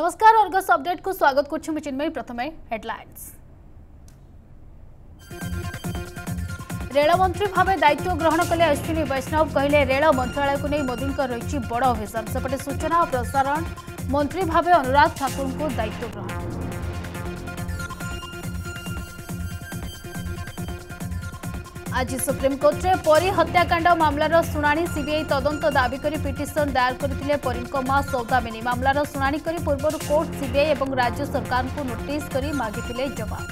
नमस्कार Argus update को स्वागत करछु चिन्मयी। प्रथमे हेडलाइंस। रेल मंत्री भाव दायित्व ग्रहण कले अश्विनी वैष्णव कहले रेल मंत्रालय को नहीं मोदी रही बड़ अभियान। सेपटे सूचना और प्रसारण मंत्री भाव अनुराग ठाकुर को दायित्व ग्रहण। आज सुप्रीमकोर्ट में परी हत्याकांड मामलार शुणाणी सीबीआई तदंत दाबी कर पिटिशन दायर करथिले परींको मां सौदामिनी। मामलार शुणाणी करी पूर्व कोर्ट सीबीआई और राज्य सरकार को नोटिस करी मागिथिले जवाब।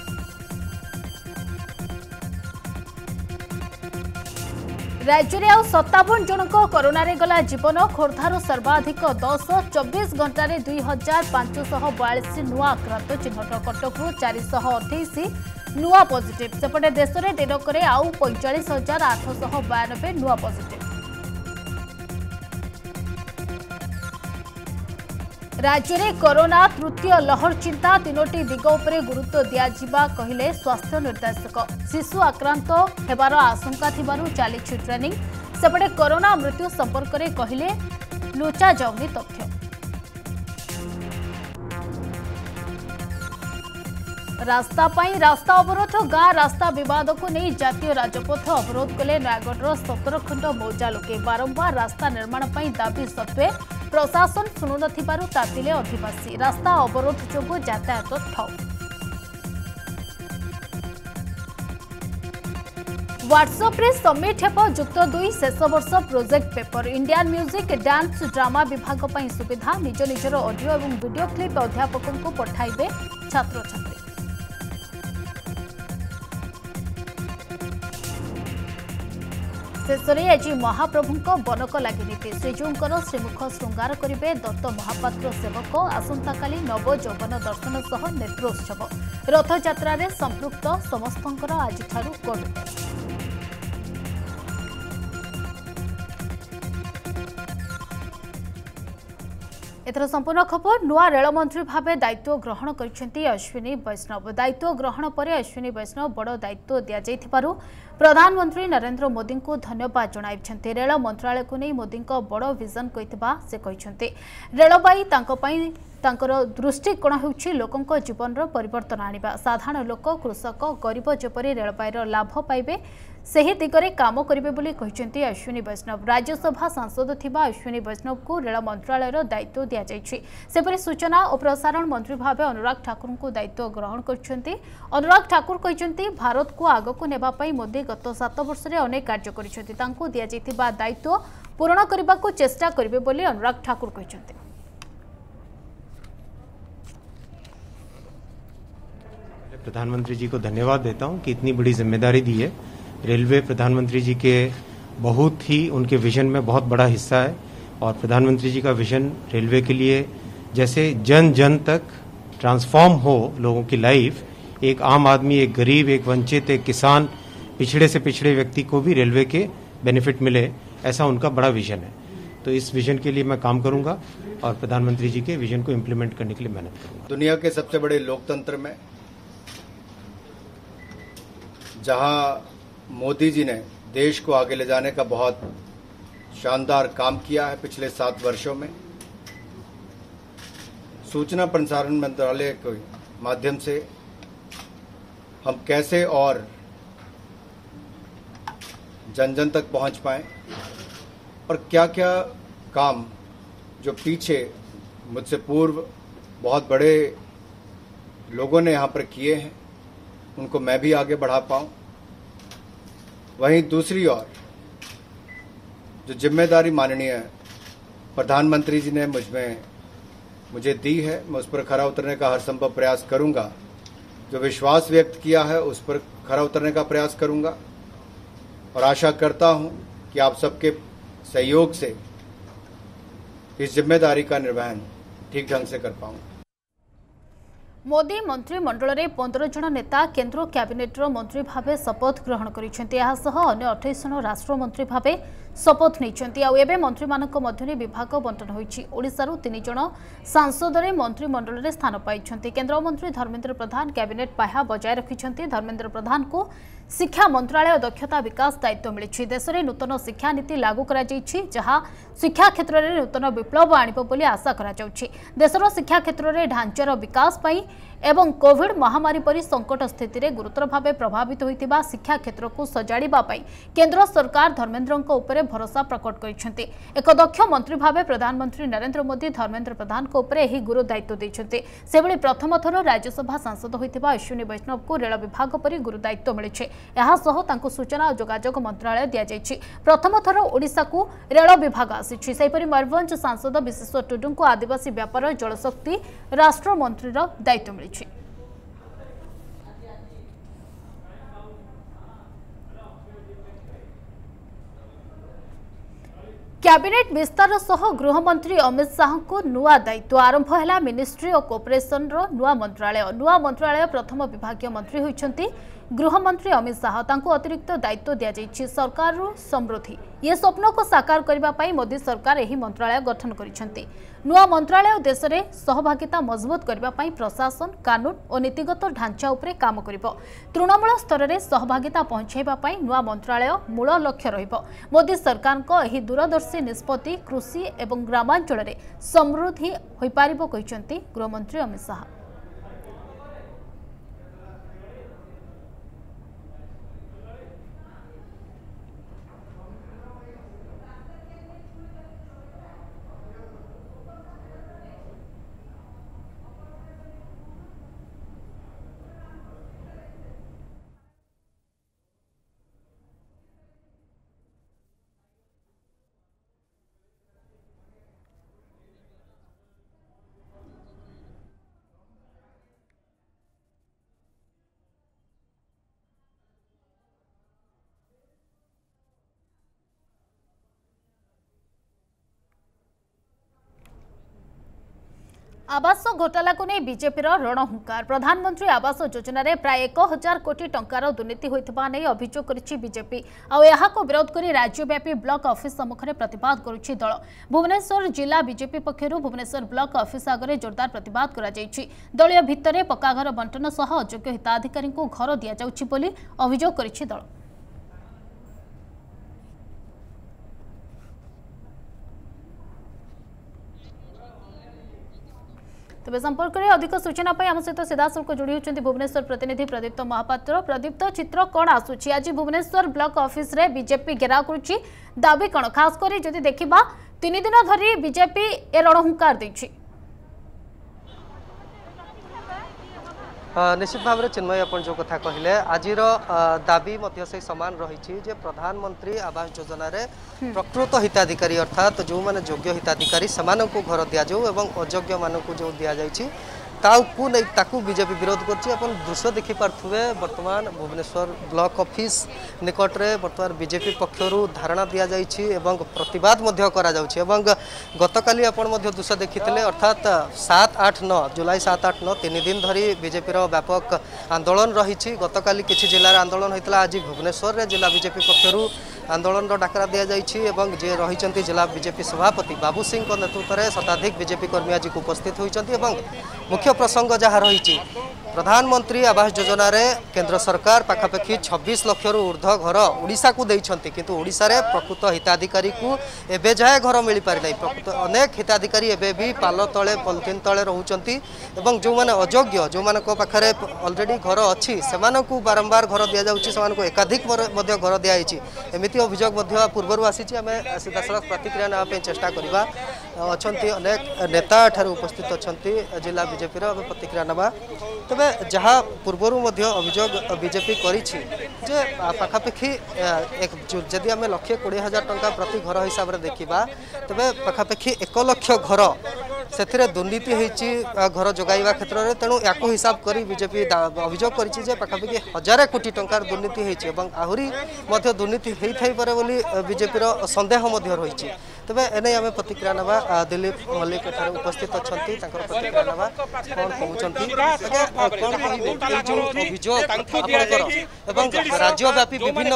राज्य में आउ 57 जनक कोरोना रे गला जीवन। खोर्धार सर्वाधिक 10-24 घंटे 2542 नुआ आक्रांत चिन्हट। कटकू 428 नुआ पॉजिटिव। सेपटे देश में दिनक आउ 45,892 नुआ पॉजिटिव। राज्य में कोरोना तृतीय लहर चिंता। 3टी दिग उपरे गुरुत्व दियाजिबा कहिले स्वास्थ्य निर्देशक। शिशु आक्रांत हेबार आशंका थिबारु चालिछि ट्रेनिंग। सेपटे कोरोना मृत्यु संपर्क में कहिले लुचा जाउनी तथ्य। रास्ता पाई रास्ता अवरोध। गाँ रास्ता विवाद को नहीं जातीय राजपथ अवरोध कले नयागढ़ 17 खंड मौजा लोके। बारंबार रास्ता निर्माण पर दाबी सत्वे प्रशासन शुणु नथिबारु तातिले अधिवासी। रास्ता अवरोध जोगु यातायात ठप। व्हाट्सएप रे सबमिट हेब युक्त 2 शेष वर्ष project paper. Indian music dance drama विभाग पर सुविधा। निज निजर ऑडियो और वीडियो क्लिप अध्यापकों को पठाइबे छात्र छात्री। शेष में आज महाप्रभु बनक लगी नीति। श्रीजूर श्रीमुख श्रृंगार करेंगे दत्त महापात्र सेवक। आसंता काली नव यौवन दर्शन सह नेत्रोत्सव। रथयात्रा रे संपृक्त समस्तंकर आज कोविड टेस्ट। एथर संपूर्ण खबर। नुआ रेलमंत्री भाव दायित्व ग्रहण करछंती अश्विनी वैष्णव। दायित्व ग्रहण पर अश्विनी वैष्णव बड़ दायित्व दिया जाइथिबारु प्रधानमंत्री नरेंद्र मोदी को धन्यवाद जणाइछंती। रेल मंत्रालय को नहीं मोदी बड़ विजन कहितबा से कहिछंती। रेलबाई तांको पई तांकर दृष्टिकोण होउछि लोकंक जीवन परिवर्तन आनिबा। साधारण लोक कृषक गरीब जेपरि रेलबाईर लाभ पाइबे सही दिगरे काम करिबे बोली कहिसेंती अश्विनी वैष्णव। राज्यसभा सांसद थिबा अश्विनी वैष्णव को रेल मंत्रालयर दायित्व दिया जायछि। सेपरि सूचना और प्रसारण मंत्री भाव अनुराग ठाकुर को दायित्व ग्रहण करछंती। अनुराग ठाकुर कहिसेंती भारत को आगको नेबा पई मोदी गत 7 वर्ष रे अनेक कार्य करिसेंती। तांको दिया जायतिबा दायित्व पूर्ण करबा को चेष्टा करिबे बोली अनुराग ठाकुर कहिसेंती। प्रधानमंत्री जी को धन्यवाद देता हूं कि इतनी बड़ी जिम्मेदारी दी है। रेलवे प्रधानमंत्री जी के बहुत ही उनके विजन में बहुत बड़ा हिस्सा है और प्रधानमंत्री जी का विजन रेलवे के लिए जैसे जन जन तक ट्रांसफॉर्म हो लोगों की लाइफ, एक आम आदमी, एक गरीब, एक वंचित, एक किसान, पिछड़े से पिछड़े व्यक्ति को भी रेलवे के बेनिफिट मिले, ऐसा उनका बड़ा विजन है। तो इस विजन के लिए मैं काम करूंगा और प्रधानमंत्री जी के विजन को इम्प्लीमेंट करने के लिए मेहनत करूंगा। दुनिया के सबसे बड़े लोकतंत्र में जहां मोदी जी ने देश को आगे ले जाने का बहुत शानदार काम किया है पिछले 7 वर्षों में, सूचना प्रसारण मंत्रालय के माध्यम से हम कैसे और जन जन तक पहुंच पाएं और क्या क्या काम जो पीछे मुझसे पूर्व बहुत बड़े लोगों ने यहां पर किए हैं उनको मैं भी आगे बढ़ा पाऊं। वहीं दूसरी ओर जो जिम्मेदारी माननीय प्रधानमंत्री जी ने मुझे दी है, मैं उस पर खरा उतरने का हर संभव प्रयास करूंगा। जो विश्वास व्यक्त किया है उस पर खरा उतरने का प्रयास करूंगा और आशा करता हूं कि आप सबके सहयोग से इस जिम्मेदारी का निर्वहन ठीक ढंग से कर पाऊंगा। मोदी मंत्रिमंडल में 15 जन नेता केंद्र कैबिनेटर मंत्री भाव शपथ ग्रहण करिसेंती। अन्य 28 जन राष्ट्रमंत्री भाव शपथ नहीं आउ मंत्री मानक मध्य विभाग बंटन होईछि। ओडिशारु 3 जण सांसद रे मंत्रिमंडल रे स्थान पाइछन्ति। केंद्र मंत्री धर्मेंद्र प्रधान कैबिनेट पाह्या बजाय रखिछन्ति। धर्मेंद्र प्रधान को शिक्षा मंत्रालय दक्षता विकास दायित्व मिली। देश में नूतन शिक्षा नीति लागू करा जाइछि, जहां शिक्षा क्षेत्र में नूतन विप्लव आनिब बोली आशा करा जाउछि। देशर शिक्षा क्षेत्र में ढांचार विकास पाई एवं कोविड महामारी परि संकट स्थिति में गुरुतर भाव प्रभावित होइतिबा शिक्षा क्षेत्र को सजाड़िबा पाई केंद्र सरकार धर्मेंद्रଙ୍କ उपरे भरोसा प्रकट करिसेंति। एक दक्ष मंत्री भाव प्रधानमंत्री नरेंद्र मोदी धर्मेंद्र प्रधान को उपरे एही गुरु दायित्व दैछन्ति। सेबळी प्रथम थर राज्यसभा सांसद होइतिबा अश्विनी वैष्णव को रेल विभाग परि गुरु दायित्व मिलिছে। ଏହା ସହ ତାଙ୍କୁ सूचना और जोगाजोग मंत्रालय दिया प्रथम थर ओडिशा को रेल विभाग आसी। सेहीपरि मयूरभंज सांसद विशेश्वर टुडू को आदिवासी व्यापार जलशक्ति राष्ट्रमंत्री दायित्व मिली। कैबिनेट विस्तार सह गृहमंत्री अमित शाह को नुआ दायित्व आरंभ है। मिनिस्ट्री ऑफ कोऑपरेशन नुआ मंत्रालय प्रथम विभागीय मंत्री होइछन्ति गृहमंत्री अमित शाह। तांको अतिरिक्त दायित्व दिया जाइछि सरकार समृद्धि ये स्वप्न को साकार करबा पई मोदी सरकार एही मंत्रालय गठन करिसेंति। नुआ मंत्रालय देश में सहभागिता मजबूत करबा पई प्रशासन कानून और नीतिगत ढांचा उपरे काम करिबो। तृणमूल स्तर में सहभागिता पहुंचाइबा पई नुआ मंत्रालय मूल लक्ष्य रहिबो। मोदी सरकार को एही दूरदर्शी निष्पत्ति कृषि एवं ग्रामांचल में समृद्धि होई पारिबो कहिसेंति गृहमंत्री अमित शाह। आवास घोटाला को नहीं बीजेपी रणहुंकार। प्रधानमंत्री आवास योजना रे प्राय 1000 कोटी टंकार दुर्नीति होइतबा नै अभियोग करिछि बीजेपी। आ यहा को विरोध करी राज्यव्यापी ब्लॉक ऑफिस सम्मुख रे प्रतिवाद करुछि दल। भुवनेश्वर जिला बीजेपी पक्षरु भुवनेश्वर ब्लॉक ऑफिस आगे जोरदार प्रतिवाद करा जाइछि। दलीय भितरे पक्का घर बंटन सह अयोग्य हिताधिकारी को घर दिया जाउछि बोली अभियोग करिछि दल। तेज संपर्क में अधिक सूचना आम सहित सीधासख जोड़ी होती भुवनेश्वर प्रतिनिधि प्रदीप्त महापात्र। प्रदीप्त चित्र कौन आसूची आज भुवनेश्वर ब्लॉक ऑफिस रे बीजेपी घेराव करुच्ची दाबी कौन खास करी जदि देखा 3 दिन धरी बीजेपी ए रणहुंकार देछि। निश्चित भाव में चिन्मय अपन जो कथा कहले आज दाबी से सामान रही प्रधानमंत्री आवास योजना रे प्रकृत हिताधिकारी अर्थात जो माने योग्य हिताधिकारी समान को घर दि जाऊ एवं अयोग्य मानक जो दि जाइछि ताकू बीजेपी विरोध करछि। अपन दृश्य देखि पार्थुवे वर्तमान भुवनेश्वर ब्लॉक ऑफिस निकट रे वर्तमान बीजेपी पक्षरु धारणा दिया जाइछि एवं प्रतिवाद मध्य करा जाउछि एवं गतकाली अपन मध्य दृश्य देखिथिले अर्थात 7-8-9 जुलाई 7-8-9 3 दिन धरी बीजेपी रो व्यापक आंदोलन रहिछि। गतकाली किछि जिल्ला रे आंदोलन होइतला आज भुवनेश्वर रे जिला बीजेपी पक्षरु आंदोलन डाकरा दि जाइछि एवं जे रहिचंती जिला बीजेपी सभापति बाबू सिंह को नेतृत्व में शताधिक बीजेपी कर्मी आज उपस्थित होइचंती एवं मुख्य प्रसंग जहाँ रही प्रधानमंत्री आवास योजना रे केंद्र सरकार पाखापाखि 26 लाख रु ऊर्ध्व घर ओडिशा को देइछंती किंतु ओडिशा रे प्रकृत हिताधिकारी को एबे जाए घर मिल पारि नै। प्रकृत अनेक हिताधिकारी एबे भी पाल तले पॉलिथिन तले रहउचंती एवं जो माने अयोग्य जो माने को पाखरे ऑलरेडी घर अछि सेमान को बारंबार घर दिया जाउछि सेमान को एकाधिक मध्य घर दिया आइछि एमिति अभियोग मध्य पूर्वरु आसीछि। आमे सीधासलख प्रतिक्रिया ना पे चेष्टा करिबा अछंती अनेक नेता ठार उपस्थित अछंती जिला बीजेपी रो प्रतिक्रिया नबा। तबे जहाँ पूर्वर अभियोग बीजेपी करिछि जे पाखापाखि जदि आम 1,20,000 टंका प्रति घर हिसाब से देखा तेरे पाखापाखि 1 लाख घर से दुर्नीति होती घर जोगाइवा क्षेत्र में। तेणु या हिसाब कर बीजेपी अभियोग कर पाखापाखि 1000 कोटी टंकार दुर्नीति होती आहरी दुर्नीति होई थाई पारे बोली बीजेपी सन्देह रही। तेज एने आम प्रतिक्रिया ना दिलीप मल्लिक उपस्थित अच्छा प्रतिक्रिया ना कौन कहते राज्यव्यापी विभिन्न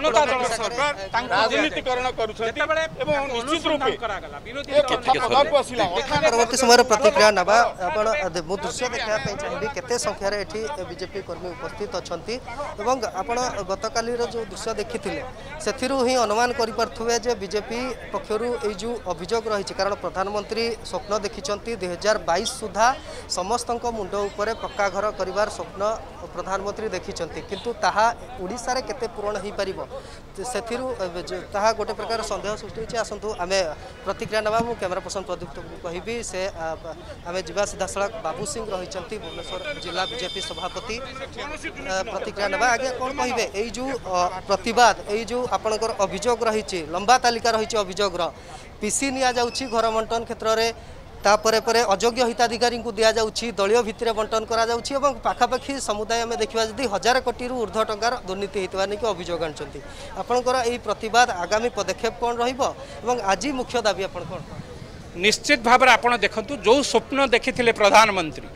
परवर्ती समय प्रतिक्रिया ना दृश्य देखा चाहिए केते संख्यार ये बीजेपी कर्मी उपस्थित अच्छा आपण गतकाली जो दृश्य देखी से ही अनुमान करें जे बीजेपी पक्षर जो अभियोग रही कारण प्रधानमंत्री स्वप्न देखिं 2022 सुधा समस्त मुंड उपरे पक्का घर कर स्वप्न प्रधानमंत्री देखिं किंतु ताहा ओडिशा रे केते पूरण हो पार से गोटे प्रकार सन्देह सृष्टि आसतु आम प्रतिक्रिया ना मु कैमरा पर्सन प्रदीप को कहबी से आम जा सीधा सड़क बाबू सिंह रही भुवनेश्वर जिला बीजेपी सभापति प्रतिक्रिया ना आगे कौन कहे यही जो प्रतिवाद यही जो आपणकर अभियोग रही लंबा तालिका रही अभियोग पीसी नि जाऊँगी घर बंटन क्षेत्र में तापर पर अयोग्य हिताधिकारी को दि जाऊँगी दलीय भित्तिर बंटन करा पाखापाखि समुदाय में देखा जदि 1000 कोटी ऊर्ध्व टंकार दुर्नीति होता नहीं अभियोग आनी आपणकर यही प्रतिवाद आगामी पदक्षेप कौन रही मुख्य दाबी आप निश्चित भाव में आप देखु जो स्वप्न देखी प्रधानमंत्री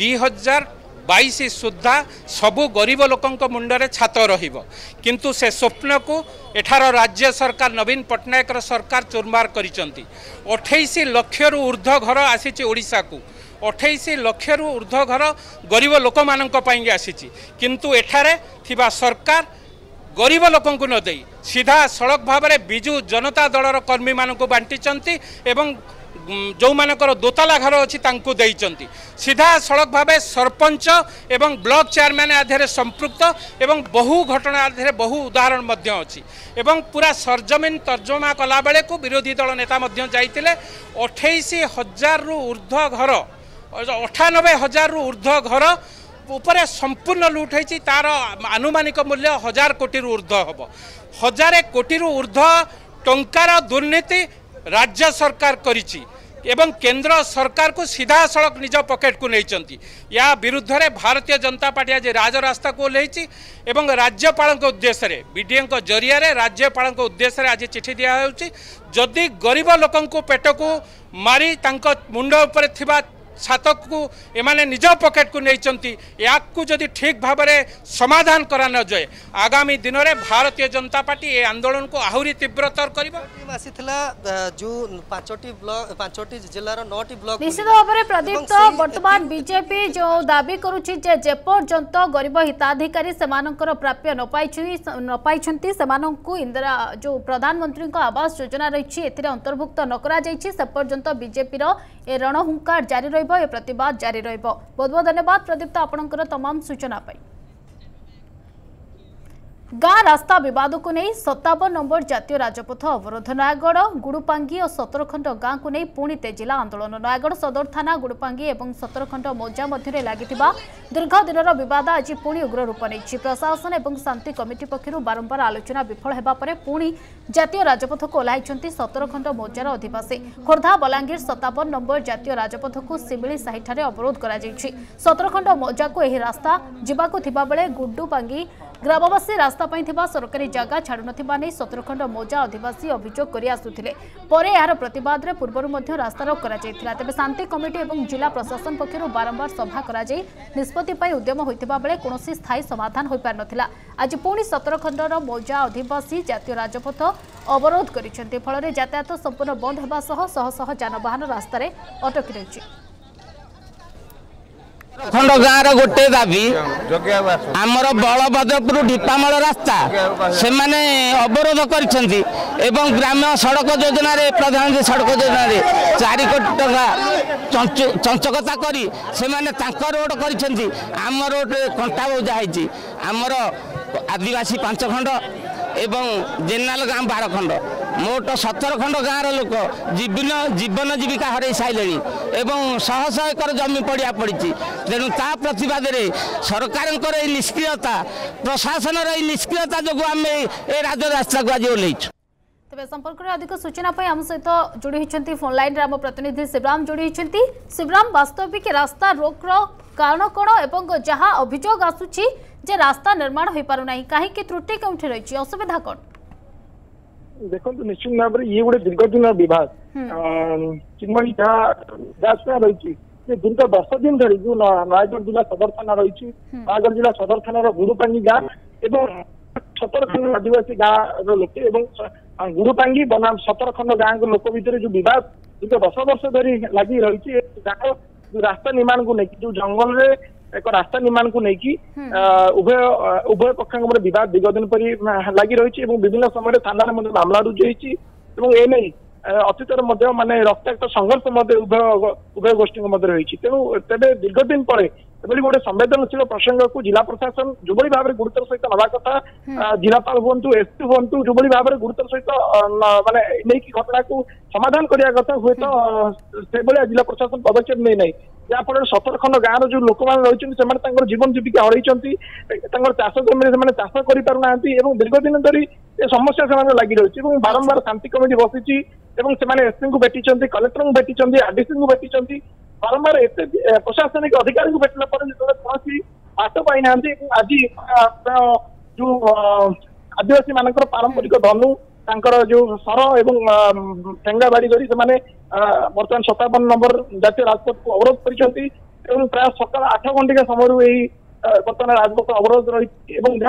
2022 सुधा सबु गरीब लोकों मुंडे छात किंतु से स्वप्न को एठार राज्य सरकार नवीन पट्टनायक सरकार चुरमार करिसेंती 28 लाख रु ऊर्ध्व घर आसी ओडिशा को 28 लाख रु ऊर्ध्व घर गरीब लोक मानक पाई आसी किंतु एठारे थिबा सरकार गरीब लोकों को न दे सीधा सड़क भाव में बिजु जनता दलर कर्मी मानक बांटी एवं जो मानकर दोताला घर अच्छी देइचंती सीधा सड़क भाव सरपंच एवं ब्लॉक चेयरमैन आधे संपृक्त एवं बहु घटना आधे बहु उदाहरण मध्य अच्छी एवं पूरा सरजमीन तर्जमा कला बेले को विरोधी दल नेता मध्य जाइतिले 28,000 रु ऊर्ध्व घर 98,000 रु ऊर्ध्व घर उपरे संपूर्ण लुट होती तार आनुमानिक मूल्य 1000 कोटी रु ऊर्ध्व हम 1000 कोटी रु ऊर्ध्व टंकार दुर्नीति राज्य सरकार करिछि एवं केंद्र सरकार को सीधा सड़क निज पॉकेट को नहीं या विरुद्ध रे भारतीय जनता पार्टी आज राजरास्ता को ओह्लैछि एवं राज्यपाल उद्देश्य रे बीडीए जरिया रे राज्यपाल उद्देश्य रे आज चिठी दिया होछि जदि गरीब लोकों को पेट को मारी तांको मुंड ऊपर थिबा छातक को एमाने निज पॉकेट को नहीं या जदि ठीक भाव में समाधान करा न जाए आगामी दिन में भारतीय जनता पार्टी ए आंदोलन को आहरी तीव्रतर जो 5टी जिलार 9टी ब्लॉक निश्चित भाव में प्रदीप तो वर्तमान बीजेपी जो दाबी करुछि जे पर्यंत गरीब हिताधिकारी सेमानकर प्राप्य न पाइछंती सेमानंकु इंदिरा जो प्रधानमंत्री आवास योजना रही अंतर्भुक्त न करा जाइछि से पर्यंत बीजेपी रो ए रणहुंकार जारी रही ए प्रतिवाद जारी रहिबो। बहुत बहुत धन्यवाद प्रदीप आपनकर तमाम सूचना पाई। गाँ रास्ता विवाद को नहीं 57 नंबर जातीय राजपथ अवरोध नयागढ़ गुड़ुपांगी और सतरखंड गाँ को नहीं पुणी तेजिला आंदोलन नयागढ़ सदर थाना गुड़ुपांगी और सतरखंड मौजा मध्य लगी दीर्घ दिन विवाद आज पुणी उग्र रूप नहीं प्रशासन और शांति कमिटी पक्षर बारंबार आलोचना विफल होगा पुणी जातीय राजपथ को ओह्लाई सतरखंड मौजार अधिवासी खोर्धा बलांगीर 57 नंबर जातीय राजपथ को सिमिली साही अवरोध कर सतरखंड मौजा को यह रास्ता जावाक बेले गुड्डुपांगी ग्रामवासी रास्ता सरकारी जगह छाड़ू नहीं सतरखंड मौजा अधिवासी अभियोग कर आसुथिले परे यार प्रतिवाद रे पूर्व रास्ता रोक करा जायथिला तेबे शांति कमिटी और जिला प्रशासन पक्षर बारंबार सभा करा जाय निष्पत्ति पाई उद्यम होइतिबा बेले कोनोसी स्थायी समाधान होई पार नथिला आज पुणी सतरखंडर मौजा अधिवासी जातीय राजपथ अवरोध करिसेंते फଳରେ यातायात संपूर्ण बंद हेबा सह शह जानवाहन रास्ता रे अटकी रहिछि। खंड गाँव गोटे दाबी आमर बलभद्रपुर ढिपामल रास्ता से माने अवरोध करिसेंती एवं ग्राम्य सड़क योजना रे प्रधानमंत्री सड़क योजना रे 4 कोटी टका चंचकता करी से माने तांको रोड करिसेंती आम रोड कंटा बोझा है आमर आदिवासी 5 खंड एवं जेनाल गाँ 12 खंड मोट 17 खंड गाँव लोक जीवन जीविका हर सारे एवं शह शह एकर जमी पड़ा पड़ी तेणु ता प्रतिवाद सरकार निष्क्रियता प्रशासन निष्क्रियता जो आम ए राजरास्ता को आज ओह्लैछु। तेज संपर्क में अधिक सूचना आम सहित जोड़ी होती फोन लाइन आम प्रतिनिधि शिवराम जोड़ी होती। शिवराम वास्तविक रास्ता रोकर कारण कौन एवं जहाँ अभियोग आसूची जे रास्ता निर्माण हो पारना कहीं त्रुटि क्यों रही असुविधा कौन? देखो निश्चित भाव में ये गोटे दीर्घ दिन विवाद चिन्मयी जहाँ रही दीर्घ 10 दिन धरी जो नयगढ़ जिला सदर थाना रही नयगढ़ जिला सदर थाना गुरुपांगी गाँ एवं 17 खंड आदिवासी गाँव लोके गुरुपांगी बनाम 17 खंड गाँव लोक भितर जो विवाद दीर्घ 10 वर्ष धरी लगी रही जो रास्ता निर्माण को लेकिन जो जंगल रे एक रास्ता निर्माण को लेकिन उभय पक्षों विवाद दीर्घ दिन पर लगी रही विभिन्न समय थाना मामला रुजु होने अतीत मानने रक्ताक्त संघर्ष उभय गोष्ठी रही तेणु तेरे दीर्घ दिन पर एभली गोटे संवेदनशील प्रसंग को जिला प्रशासन जो भाव में गुरुतर सहित नवा कथा जिलापाल हूँ एसपी हूँ जो भाव में गुरुतर सहित माने नहीं घटना को समाधान करने कथा हुए तो से जिला प्रशासन पदक्षेप नहीं ना जहाँफल 17 खंड गाँव जो लोक मैंने रही जीवन जीविका हरई चाष जमी चाष करना दीर्घ दिन धरी समस्या से लगी रही बारंबार शांति कमिटी बसी एसपी को भेटी कलेक्टर को भेटी आरडीसी को भेटी बारंबार एत प्रशासनिक अधिकारी को भेटला कौन बात पाई ना आज जो आदिवासी मान पारंपरिक धनु जो सर एवं ठेंगा बाड़ी करी बर्तमान 57 नंबर जातीय राजपथ को अवरोध कर प्राय सकाल 8 घंटिका समय बर्तमान राजपथ अवरोध रही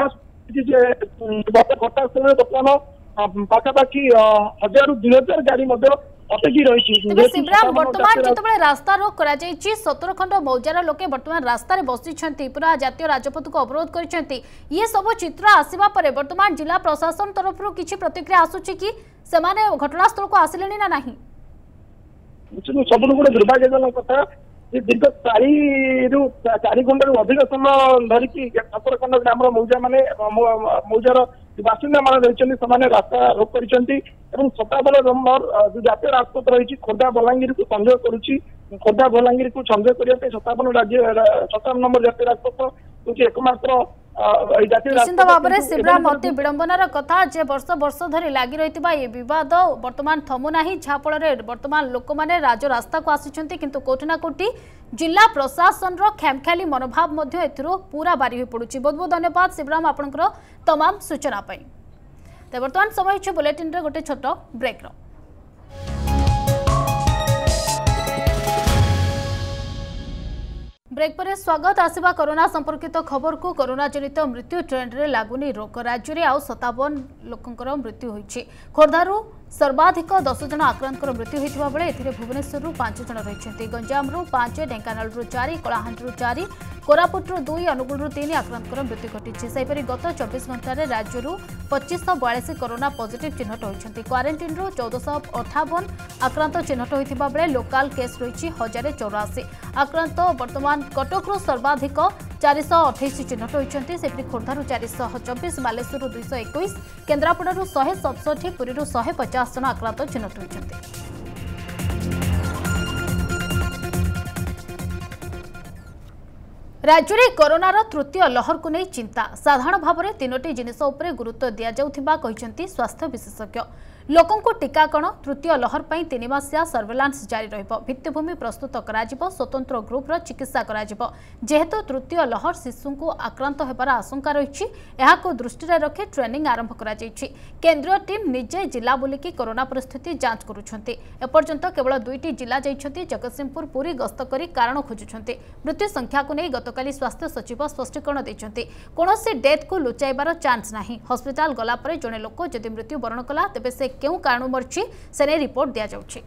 बर्तमान पाखापाखि 1000 ରୁ 2000 गाड़ी अटकी रही शिवराम बर्तमान जिते रास्ता रोक कर 17 खंड मौजार लोके बर्तमान रास्तार बसी पूरा जातीय राजपथ को अवरोध कर ये सब चित्र आसवा पर बर्तमान जिला प्रशासन तरफ किसी प्रतिक्रिया आसुची कि सेमाने घटनास्थल को आसिले ना नहीं सब गोटे दुर्भाग्यजनक कथा दीर्घ 4 घंटा अधिक समय धरिकी 17 खंड ग्राम मौजा माने मौजार बासिंदा मान रही रास्ता रोक कर 57 नंबर जो जातीय राजपथ रही खोर्धा बलांगीर को संजोग करुच्ची खोर्धा बलांगीर को संजोग करने 57 नंबर जातीय राजपथ हूँ एकमात्र निश्चित भाव में शिवराम अति विडंबनार कथा जे वर्ष वर्ष धरी लगी रही ये बद बर्तमान थमुना जहाँफल बर्तमान लोक मैंने राजरास्ता को आसी किंतु कोठी ना कोठी जिला प्रशासन खेमख्याली मनोभाव पूरा बारी हो पड़ुछि। बहुत बहुत धन्यवाद शिवराम आपनकर तमाम सूचना पाई। तो बर्तमान समय बुलेटिन रे गोटे छोट ब्रेक रो ब्रेक पर स्वागत आसिबा कोरोना संपर्कित खबर को कोरोना जनित मृत्यु ट्रेंड रे लागुनी रोक राज्य में आउ 57 लोकंकर मृत्यु होइछि। खोर्धारू सर्वाधिक 10 जन आक्रांत मृत्यु होता बेले एथिरे भुवनेश्वर 5 जन रही गंजाम 5 ढेंकानाल 4 कलाहांडी 4 कोरापुट 2 अनुगुल 3 आक्रांत मृत्यु घटी सेपरी गत 24 घंटे राज्य 2542 कोरोना पॉजिटिव चिन्हट होती क्वारंटाइन 1458 आक्रांत चिन्हट होता बेले लोकाल केस रही 1084 आक्रांत बर्तमान कटक सर्वाधिक 428 चिन्हट होती सेपरी खोर्धारू 424 बालेश्वर 221 केन्द्रापड़ारू 167 पुरी 150 जन आक्रांत चिन्हट होती। राज्य में कोरोनार तृतीय लहर को नहीं चिंता साधारण भाव में 3टी जिनिस उपरे गुरुत्व दि जाउथिबा कहिसेंती स्वास्थ्य विशेषज्ञ लोकंको टीकाकरण तृतीय लहर पर 3 मासिया सर्वेलांस जारी रहिबो भित्तिभूमि प्रस्तुत कराजिबो स्वतंत्र ग्रुपर चिकित्सा कराजिबो जेहेतु तृतीय लहर शिशु को आक्रांत होबार आशंका रही है दृष्टि रखी ट्रेनिंग आरंभ करा जायछि। केंद्रीय टीम निजे जिला बुलिकी कोरोना परिस्थिति जांच करुछन्ति एपर्यंत केवल 2टी जिला जाइछन्ति जगतसिंहपुर पुरी गस्त करी कारण खोजुछन्ति मृत्यु संख्या को नहीं गतकाली स्वास्थ्य सचिव स्पष्टीकरण दैछन्ति कोनोसी डेथ को लुचाइबार चांस नाही हॉस्पिटल गला पर जने लोक जदि मृत्यु वरण कला तेबे से क्यों कारण मरछि सेने रिपोर्ट दिया जाउछि।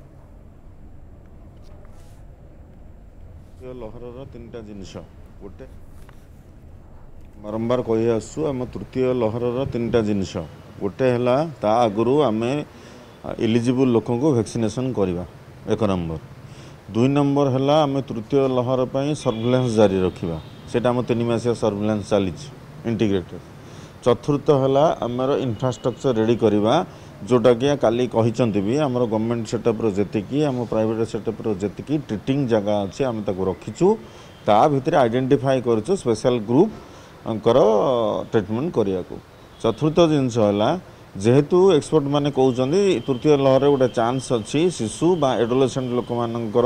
लहरर 3टा जिनिस गोटे बारंबार कही आसु आम तृतीय लहरर 3टा जिनिस गोटे है ता आगु आम एलिजिबल लोक को वैक्सीनेशन करवा 1 नंबर 2 नंबर है आम तृतीय लहर पर सर्वेलेंस जारी रखा सेटा आम 3 मासिया सर्वेलेंस चली इंटीग्रेटेड चतुर्थ है आमर इंफ्रास्ट्रक्चर रेडी करवा जोटा कि काली कहते भी आम गवर्नमेंट सेटअप जी आम प्राइवेट सेटअप जी ट्रिटिंग जगह अच्छे आम रखीचु ता भितर आइडेंटिफाई करूँ स्पेशल ग्रुप ट्रिटमेंट करने को। चतुर्थ जिनस है जेहेतु एक्सपर्ट माने कहते तृतीय लहर गोटे चांस अच्छी शिशु बा एडोलेसेंट लोक मानकर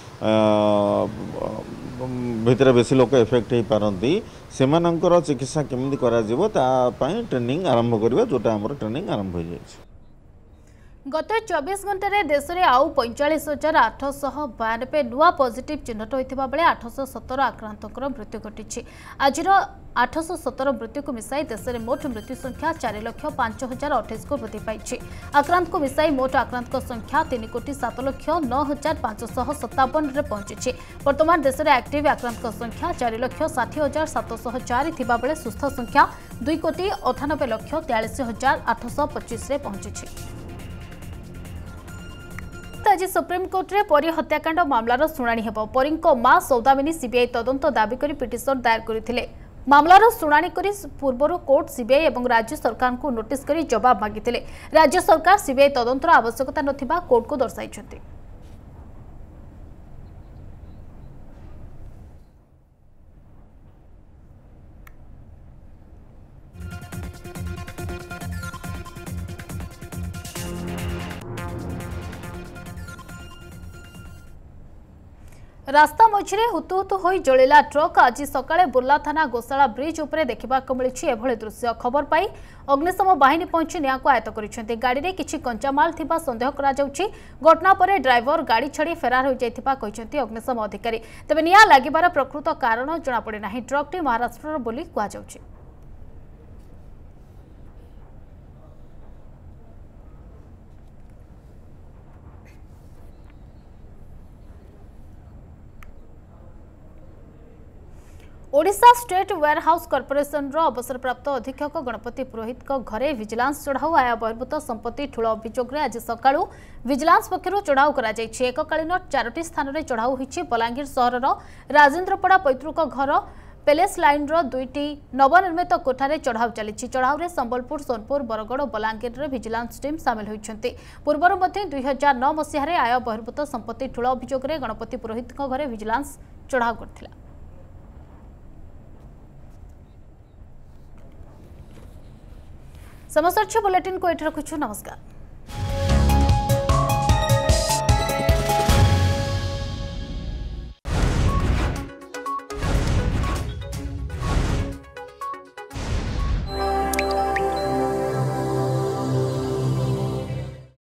भितर बेसी लोक एफेक्ट हो पारती से चिकित्सा केमी ट्रेनिंग आरंभ करवा जोटा आम ट्रेनिंग आरंभ हो जाए। गत 24 घंटे देश में आउ 45,892 नुआ पॉजिटिव चिन्हट होता बेले 817 आक्रांतर मृत्यु घटी। आज 817 मृत्यु को मिसाई देश में मोट मृत्यु संख्या 4,05,028 को वृद्धि पाई। आक्रांत को मिसाई मोट आक्रांत संख्या 3,07,09,557 रे पहुंची। वर्तमान देश में एक्टिव आक्रांत संख्या 4,60,704 थिबा बेले सुस्थ संख्या 2,98,43,825 रे पहुंची। आज सुप्रीम कोर्ट रे परी हत्याकांड मामलार शुणाणी हेब। परी मां सौदामिनी सीबीआई तदंत दाबी करी पिटिशन दायर करथिले। मामलार शुणाणी करी पूर्व कोर्ट सीबीआई और राज्य सरकार को नोटिस करी जवाब मागिथिले। राज्य सरकार सीबीआई तदंतर आवश्यकता नथिबा कोर्ट को दर्शाइछन्ति। रास्ता मझिरे हुतुहुतु होई जळिला ट्रक। आज सकाळे बुर्ला थाना गोशाला ब्रिज उपरे देखिबाक मिलिछि एभଳି दृश्य। खबर पाई अग्निशम बाहिनी पहुंची निया को आयत्त करिसेंति। गाड़ी रे किछि कंचामाल थिबा संदेह करा जाउछि। घटना परे ड्राइवर गाड़ी छड़ी फेरार होई जायथिबा कहिसेंति अग्निशम अधिकारी। तबे निया लागिबार प्रकृत कारण जणा पड़े नाही। ट्रकटी महाराष्ट्रर बोली कुआ जाउछि। ओडिशा स्टेट वेयरहाउस कॉर्पोरेशन अवसरप्राप्त अधीक्षक गणपति पुरोहित घरे विजिलेंस चढ़ाऊ आय बहिर्भूत संपत्ति ठूल अभियोग आज सका विजिलेंस पक्षर चढ़ाऊ कर एककालीन 4टी स्थान में चढ़ाऊ होती। बलांगीर सहर राजेन्द्रपड़ा पैतृक घर पेलेस लाइन 2टी नवनिर्मित कोठारे चढ़ाऊ चली। चढ़ाऊ संबलपुर सोनपुर बरगड़ और बलांगीर विजिलेंस टीम सामिल होती। पूर्वर 2009 मसीह आय बहिर्भूत संपत्ति ठूल अभियोग गणपति पुरोहित घरे विजिलेंस चढ़ाऊ करथिला। समस्त बुलेटिन को एठी रखुछु। नमस्कार।